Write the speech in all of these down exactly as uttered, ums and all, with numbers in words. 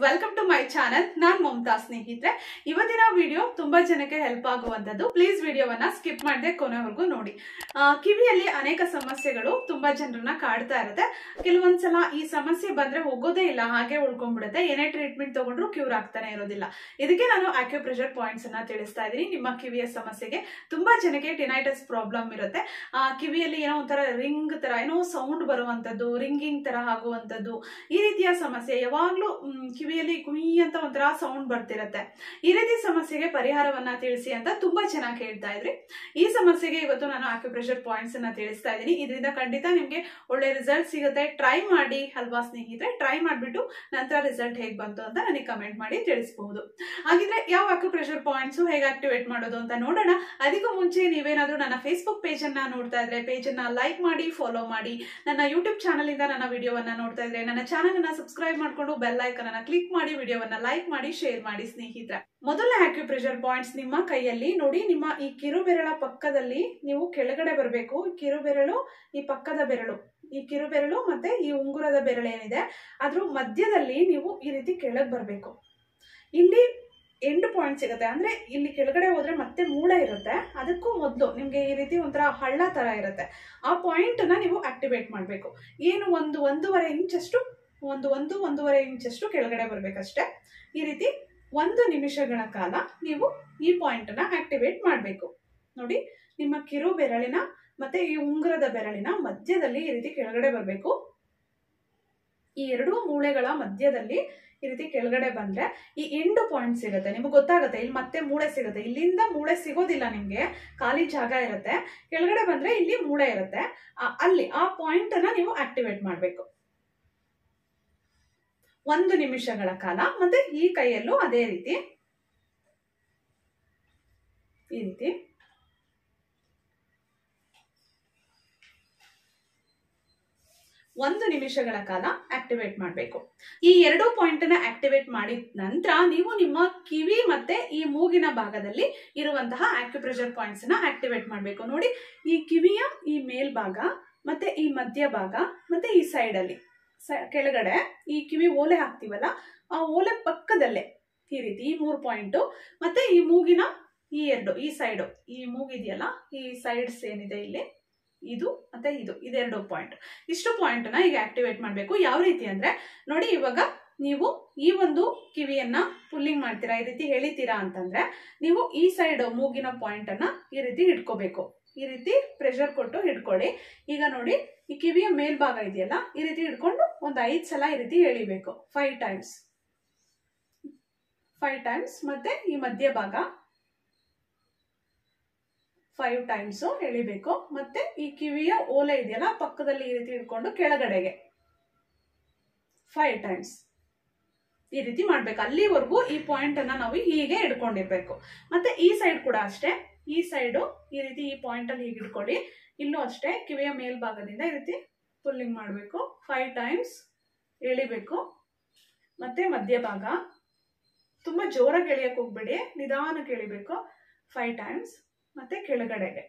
Welcome to my channel. ನಾನು ಮಮತಾ ಸ್ನೇಹಿತರೆ. ಇವತ್ತಿನ ವಿಡಿಯೋ ತುಂಬಾ ಜನಕ್ಕೆ ಹೆಲ್ಪ್ ಆಗುವಂತದ್ದು. ಪ್ಲೀಸ್ ವಿಡಿಯೋವನ್ನ ಸ್ಕಿಪ್ ಮಾಡದೆ ಕೊನೆವರೆಗೂ ನೋಡಿ. ಕಿವಿಯಲ್ಲಿ ಅನೇಕ ಸಮಸ್ಯೆಗಳು ತುಂಬಾ ಜನರನ್ನ ಕಾಡ್ತಾ ಇರುತ್ತೆ. ಕೆಲವೊಂದ್ಸಲ ಈ ಸಮಸ್ಯೆ ಬಂದ್ರೆ ಹೋಗೋದೇ ಇಲ್ಲ, ಹಾಗೆ ಉಳ್ಕೊಂಡ್ಬಿಡುತ್ತೆ. ಏನೇ ಟ್ರೀಟ್ಮೆಂಟ್ ತಗೊಂಡ್ರು ಕ್ಯೂರ್ ಆಗ್ತಾನೆ ಇರೋದಿಲ್ಲ. ಇದಕ್ಕೆ ನಾನು ಆಕ್ಯುಪ್ರೆಷರ್ ಪಾಯಿಂಟ್ಸ್ ಅನ್ನ ತಿಳಿಸ್ತಾ ಇದ್ದೀನಿ. ನಿಮ್ಮ ಕಿವಿಯ ಸಮಸ್ಯೆಗೆ ತುಂಬಾ ಜನಕ್ಕೆ ಟಿನೈಟಸ್ ಪ್ರಾಬ್ಲಮ್ ಇರುತ್ತೆ. ಆ ಕಿವಿಯಲ್ಲಿ ಏನೋ ಒಂಥರ ರಿಂಗ್ ತರ ಏನೋ ಸೌಂಡ್ ಬರುವಂತದ್ದು, ರಿಂಗಿಂಗ್ ತರ ಆಗುವಂತದ್ದು, ಈ ರೀತಿಯ ಸಮಸ್ಯೆ ಯಾವಾಗ್ಲೂ ಕಿವಿಯಲ್ಲಿ ಕುಯ್ ಅಂತ ಒಂಥರ ಸೌಂಡ್ ಬರ್ತಿರತ್ತೆ. ಈ ರೀತಿ ಸಮಸ್ಯೆಗೆ ಪರಿಹಾರವನ್ನ ತಿಳಿಸಿ ಅಂತ ತುಂಬಾ ಚೆನ್ನಾಗಿ ಹೇಳ್ತಾ ಇದ್ರಿ. ಈ ಸಮಸ್ಯೆಗೆ ಇವತ್ತು ನಾನು ಆಕ್ಯುಪ್ರೆಷರ್ ಪಾಯಿಂಟ್ಸ್ ಅನ್ನ ತಿಳಿಸ್ತಾ ಇದ್ದೀನಿ. ಇದರಿಂದ ಖಂಡಿತ ನಿಮ್ಗೆ ಒಳ್ಳೆ ರಿಸಲ್ಟ್ ಸಿಗುತ್ತೆ. ಟ್ರೈ ಮಾಡಿ ಅಲ್ವಾ ಸ್ನೇಹಿತರೆ? ಟ್ರೈ ಮಾಡ್ಬಿಟ್ಟು ನಂತರ ರಿಸಲ್ಟ್ ಹೇಗ್ ಬಂತು ಅಂತ ನನಗೆ ಕಮೆಂಟ್ ಮಾಡಿ ತಿಳಿಸಬಹುದು. ಹಾಗಿದ್ರೆ ಯಾವ ಆಕ್ಯುಪ್ರೆಷರ್ ಪಾಯಿಂಟ್ಸ್ ಹೇಗೆ ಆಕ್ಟಿವೇಟ್ ಮಾಡೋದು ಅಂತ ನೋಡೋಣ. ಅದಕ್ಕೂ ಮುಂಚೆ ನೀವೇನಾದ್ರೂ ನನ್ನ ಫೇಸ್ಬುಕ್ ಪೇಜ್ ಅನ್ನ ನೋಡ್ತಾ ಇದ್ರೆ ಪೇಜ್ ಅನ್ನ ಲೈಕ್ ಮಾಡಿ, ಫಾಲೋ ಮಾಡಿ. ನನ್ನ ಯೂಟ್ಯೂಬ್ ಚಾನಲ್ ಇಂದ ನನ್ನ ವಿಡಿಯೋವನ್ನ ನೋಡ್ತಾ ಇದ್ರೆ ನನ್ನ ಚಾನಲ್ ಅನ್ನ ಸಬ್ಸ್ಕ್ರೈಬ್ ಮಾಡ್ಕೊಂಡು ಬೆಲ್ ಐಕಾನ್ ಅನ್ನ ಕ್ಲಿಕ್ ಮಾಡಿ, ವಿಡಿಯೋವನ್ನ ಲೈಕ್ ಮಾಡಿ, ಶೇರ್ ಮಾಡಿ ಸ್ನೇಹಿತರೆ. ಮೊದಲನೇ ಆಕ್ಯುಪ್ರೆಷರ್ ಪಾಯಿಂಟ್ಸ್ ನಿಮ್ಮ ಕೈಯಲ್ಲಿ ನೋಡಿ. ನಿಮ್ಮ ಈ ಕಿರು ಬೆರಳ ಪಕ್ಕದಲ್ಲಿ ನೀವು ಕೆಳಗಡೆ ಬರಬೇಕು. ಕಿರು ಬೆರಳು, ಈ ಪಕ್ಕದ ಬೆರಳು, ಈ ಕಿರು ಬೆರಳು ಮತ್ತೆ ಈ ಉಂಗುರದ ಬೆರಳು ಏನಿದೆ ಅದ್ರ ಮಧ್ಯದಲ್ಲಿ ನೀವು ಈ ರೀತಿ ಕೆಳಗೆ ಬರಬೇಕು. ಇಲ್ಲಿ ಎಂಡ್ ಪಾಯಿಂಟ್ ಸಿಗುತ್ತೆ. ಅಂದ್ರೆ ಇಲ್ಲಿ ಕೆಳಗಡೆ ಹೋದ್ರೆ ಮತ್ತೆ ಮೂಳೆ ಇರುತ್ತೆ. ಅದಕ್ಕೂ ಮೊದಲು ನಿಮ್ಗೆ ಈ ರೀತಿ ಒಂಥರ ಹಳ್ಳ ತರ ಇರುತ್ತೆ. ಆ ಪಾಯಿಂಟ್ ನ ನೀವು ಆಕ್ಟಿವೇಟ್ ಮಾಡ್ಬೇಕು. ಏನು ಒಂದು ಒಂದೂವರೆ ಇಂಚ್ ಅಷ್ಟು ಒಂದು ಒಂದು ಒಂದೂವರೆ ಇಂಚ್ ಅಷ್ಟು ಕೆಳಗಡೆ ಬರ್ಬೇಕಷ್ಟೇ. ಈ ರೀತಿ ಒಂದು ನಿಮಿಷಗಳ ಕಾಲ ನೀವು ಈ ಪಾಯಿಂಟ್ ನ ಆಕ್ಟಿವೇಟ್ ಮಾಡಬೇಕು. ನೋಡಿ, ನಿಮ್ಮ ಕಿರು ಬೆರಳಿನ ಮತ್ತೆ ಈ ಉಂಗುರದ ಬೆರಳಿನ ಮಧ್ಯದಲ್ಲಿ ಈ ರೀತಿ ಕೆಳಗಡೆ ಬರಬೇಕು. ಈ ಎರಡೂ ಮೂಳೆಗಳ ಮಧ್ಯದಲ್ಲಿ ಈ ರೀತಿ ಕೆಳಗಡೆ ಬಂದ್ರೆ ಈ ಎಂಡು ಪಾಯಿಂಟ್ ಸಿಗುತ್ತೆ. ನಿಮ್ಗೆ ಗೊತ್ತಾಗುತ್ತೆ ಇಲ್ಲಿ ಮತ್ತೆ ಮೂಳೆ ಸಿಗುತ್ತೆ. ಇಲ್ಲಿಂದ ಮೂಳೆ ಸಿಗೋದಿಲ್ಲ, ನಿಮ್ಗೆ ಖಾಲಿ ಜಾಗ ಇರುತ್ತೆ. ಕೆಳಗಡೆ ಬಂದ್ರೆ ಇಲ್ಲಿ ಮೂಳೆ ಇರುತ್ತೆ. ಅಲ್ಲಿ ಆ ಪಾಯಿಂಟ್ ಅನ್ನ ನೀವು ಆಕ್ಟಿವೇಟ್ ಮಾಡ್ಬೇಕು ಒಂದು ನಿಮಿಷಗಳ ಕಾಲ. ಮತ್ತೆ ಈ ಕೈಯಲ್ಲೂ ಅದೇ ರೀತಿ ಈ ರೀತಿ ಒಂದು ನಿಮಿಷಗಳ ಕಾಲ ಆಕ್ಟಿವೇಟ್ ಮಾಡಬೇಕು. ಈ ಎರಡು ಪಾಯಿಂಟ್ ಅನ್ನ ಆಕ್ಟಿವೇಟ್ ಮಾಡಿದ ನಂತರ ನೀವು ನಿಮ್ಮ ಕಿವಿ ಮತ್ತೆ ಈ ಮೂಗಿನ ಭಾಗದಲ್ಲಿ ಇರುವಂತಹ ಆಕ್ಯುಪ್ರೆಷರ್ ಪಾಯಿಂಟ್ಸ್ ನ ಆಕ್ಟಿವೇಟ್ ಮಾಡಬೇಕು. ನೋಡಿ, ಈ ಕಿವಿಯ ಈ ಮೇಲ್ಭಾಗ ಮತ್ತೆ ಈ ಮಧ್ಯ ಭಾಗ ಮತ್ತೆ ಈ ಸೈಡ್ ಅಲ್ಲಿ ಕೆಳಗಡೆ ಈ ಕಿವಿ ಓಲೆ ಹಾಕ್ತಿವಲ್ಲ, ಆ ಓಲೆ ಪಕ್ಕದಲ್ಲೇ ಈ ರೀತಿ ಈ ಮೂರು ಪಾಯಿಂಟ್ ಮತ್ತೆ ಈ ಮೂಗಿನ ಈ ಎರಡು ಈ ಸೈಡು, ಈ ಮೂಗಿದೆಯಲ್ಲ ಈ ಸೈಡ್ಸ್ ಏನಿದೆ ಇಲ್ಲಿ, ಇದು ಮತ್ತೆ ಇದು ಇದೆರಡು ಪಾಯಿಂಟ್, ಇಷ್ಟು ಪಾಯಿಂಟ್ ನ ಈಗ ಆಕ್ಟಿವೇಟ್ ಮಾಡಬೇಕು. ಯಾವ ರೀತಿ ಅಂದ್ರೆ ನೋಡಿ, ಇವಾಗ ನೀವು ಈ ಒಂದು ಕಿವಿಯನ್ನ ಪುಲ್ಲಿಂಗ್ ಮಾಡ್ತೀರಾ, ಈ ರೀತಿ ಎಳಿತೀರಾ ಅಂತಂದ್ರೆ ನೀವು ಈ ಸೈಡ್ ಮೂಗಿನ ಪಾಯಿಂಟ್ ಅನ್ನ ಈ ರೀತಿ ಹಿಡ್ಕೋಬೇಕು. ಈ ರೀತಿ ಪ್ರೆಷರ್ ಕೊಟ್ಟು ಹಿಡ್ಕೊಳ್ಳಿ. ಈಗ ನೋಡಿ, ಈ ಕಿವಿಯ ಮೇಲ್ಭಾಗ ಇದೆಯಲ್ಲ ಈ ರೀತಿ ಹಿಡ್ಕೊಂಡು ಒಂದ್ ಐದ್ ಸಲ ಈ ರೀತಿ ಎಳಿಬೇಕು. ಫೈವ್ ಟೈಮ್ಸ್ ಫೈವ್ ಟೈಮ್ಸ್ ಮತ್ತೆ ಈ ಮಧ್ಯ ಭಾಗ ಫೈವ್ ಟೈಮ್ಸ್ ಎಳಿಬೇಕು. ಮತ್ತೆ ಈ ಕಿವಿಯ ಓಲೆ ಇದೆಯಲ್ಲ ಪಕ್ಕದಲ್ಲಿ ಈ ರೀತಿ ಹಿಡ್ಕೊಂಡು ಕೆಳಗಡೆಗೆ ಫೈವ್ ಟೈಮ್ಸ್ ಈ ರೀತಿ ಮಾಡ್ಬೇಕು. ಅಲ್ಲಿವರೆಗೂ ಈ ಪಾಯಿಂಟ್ ಅನ್ನ ನಾವು ಹೀಗೆ ಹಿಡ್ಕೊಂಡಿರ್ಬೇಕು. ಮತ್ತೆ ಈ ಸೈಡ್ ಕೂಡ ಅಷ್ಟೇ, ಈ ಸೈಡು ಈ ರೀತಿ ಈ ಪಾಯಿಂಟ್ ಅಲ್ಲಿ ಹೀಗೆ ಇಟ್ಕೊಳ್ಳಿ. ಇಲ್ಲೂ ಅಷ್ಟೇ ಕಿವಿಯ ಮೇಲ್ಭಾಗದಿಂದ ಈ ರೀತಿ ಪುಲ್ಲಿಂಗ್ ಮಾಡಬೇಕು. ಫೈವ್ ಟೈಮ್ಸ್ ಎಳಿಬೇಕು. ಮತ್ತೆ ಮಧ್ಯಭಾಗ ತುಂಬಾ ಜೋರಾಗಿ ಎಳಿಯಕ್ಕೆ ಹೋಗ್ಬೇಡಿ, ನಿಧಾನಕ್ಕೆ ಎಳಿಬೇಕು. ಫೈವ್ ಟೈಮ್ಸ್ ಮತ್ತೆ ಕೆಳಗಡೆಗೆ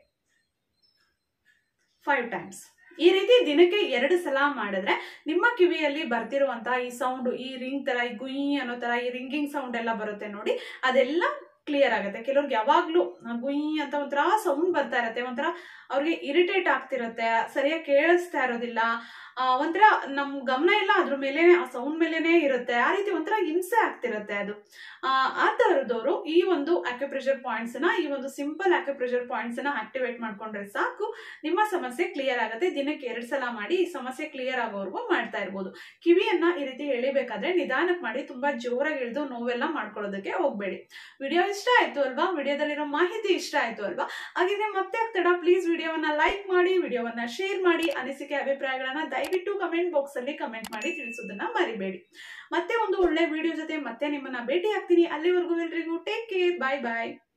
ಫೈವ್ ಟೈಮ್ಸ್. ಈ ರೀತಿ ದಿನಕ್ಕೆ ಎರಡು ಸಲ ಮಾಡಿದ್ರೆ ನಿಮ್ಮ ಕಿವಿಯಲ್ಲಿ ಬರ್ತಿರುವಂತಹ ಈ ಸೌಂಡ್, ಈ ರಿಂಗ್ ತರ, ಈ ಗುಯಿ ಅನ್ನೋ ತರ ಈ ರಿಂಗಿಂಗ್ ಸೌಂಡ್ ಎಲ್ಲ ಬರುತ್ತೆ ನೋಡಿ, ಅದೆಲ್ಲ ಕ್ಲಿಯರ್ ಆಗುತ್ತೆ. ಕೆಲವ್ರಿಗೆ ಯಾವಾಗ್ಲೂ ಗುಯಿ ಅಂತ ಒಂಥರ ಸೌಂಡ್ ಬರ್ತಾ ಇರತ್ತೆ, ಒಂಥರ ಅವ್ರಿಗೆ ಇರಿಟೇಟ್ ಆಗ್ತಿರತ್ತೆ, ಸರಿಯಾಗಿ ಕೇಳಿಸ್ತಾ ಇರೋದಿಲ್ಲ, ಒಂಥರ ನಮ್ ಗಮನ ಎಲ್ಲ ಅದ್ರ ಮೇಲೆನೆ, ಆ ಸೌಂಡ್ ಮೇಲೆನೆ ಇರುತ್ತೆ. ಆ ರೀತಿ ಒಂಥರ ಹಿಂಸೆ ಆಗ್ತಿರತ್ತೆ. ಅದು ಆ ತರದವರು ಈ ಒಂದು ಆಕ್ಯುಪ್ರೆಷರ್ ಪಾಯಿಂಟ್ಸ್ ನ, ಈ ಒಂದು ಸಿಂಪಲ್ ಆಕ್ಯುಪ್ರೆಷರ್ ಪಾಯಿಂಟ್ಸ್ ನ ಆಕ್ಟಿವೇಟ್ ಮಾಡ್ಕೊಂಡ್ರೆ ಸಾಕು, ನಿಮ್ಮ ಸಮಸ್ಯೆ ಕ್ಲಿಯರ್ ಆಗುತ್ತೆ. ದಿನಕ್ಕೆ ಎರಡ್ ಸಲ ಮಾಡಿ ಈ ಸಮಸ್ಯೆ ಕ್ಲಿಯರ್ ಆಗೋವರೆಗೂ ಮಾಡ್ತಾ ಇರ್ಬೋದು. ಕಿವಿಯನ್ನ ಈ ರೀತಿ ಎಳಿಬೇಕಾದ್ರೆ ನಿಧಾನಕ್ಕೆ ಮಾಡಿ, ತುಂಬಾ ಜೋರಾಗಿ ಎಳೆದು ನೋವೆಲ್ಲ ಮಾಡ್ಕೊಳ್ಳೋದಕ್ಕೆ ಹೋಗ್ಬೇಡಿ. ವಿಡಿಯೋ ಇಷ್ಟ ಆಯ್ತು ಅಲ್ವಾ? ವಿಡಿಯೋದಲ್ಲಿರೋ ಮಾಹಿತಿ ಇಷ್ಟ ಆಯ್ತು ಅಲ್ವಾ? ಹಾಗಿದ್ರೆ ಮತ್ತೆ ಆಗ್ತಡ, ಪ್ಲೀಸ್ ವಿಡಿಯೋವನ್ನ ಲೈಕ್ ಮಾಡಿ, ವಿಡಿಯೋವನ್ನ ಶೇರ್ ಮಾಡಿ. ಅನಿಸಿಕೆ ಅಭಿಪ್ರಾಯಗಳನ್ನ ದಯವಿಟ್ಟು ಕಮೆಂಟ್ ಬಾಕ್ಸ್ ಅಲ್ಲಿ ಕಮೆಂಟ್ ಮಾಡಿ ತಿಳಿಸೋದನ್ನ ಮರಿಬೇಡಿ. ಮತ್ತೆ ಒಂದು ಒಳ್ಳೆ ವಿಡಿಯೋ ಜೊತೆ ಮತ್ತೆ ನಿಮ್ಮನ್ನ ಭೇಟಿ ಆಗ್ತೀನಿ. ಅಲ್ಲಿವರೆಗೂ ಎಲ್ರಿಗೂ ಟೇಕ್ ಕೇರ್, ಬಾಯ್ ಬಾಯ್.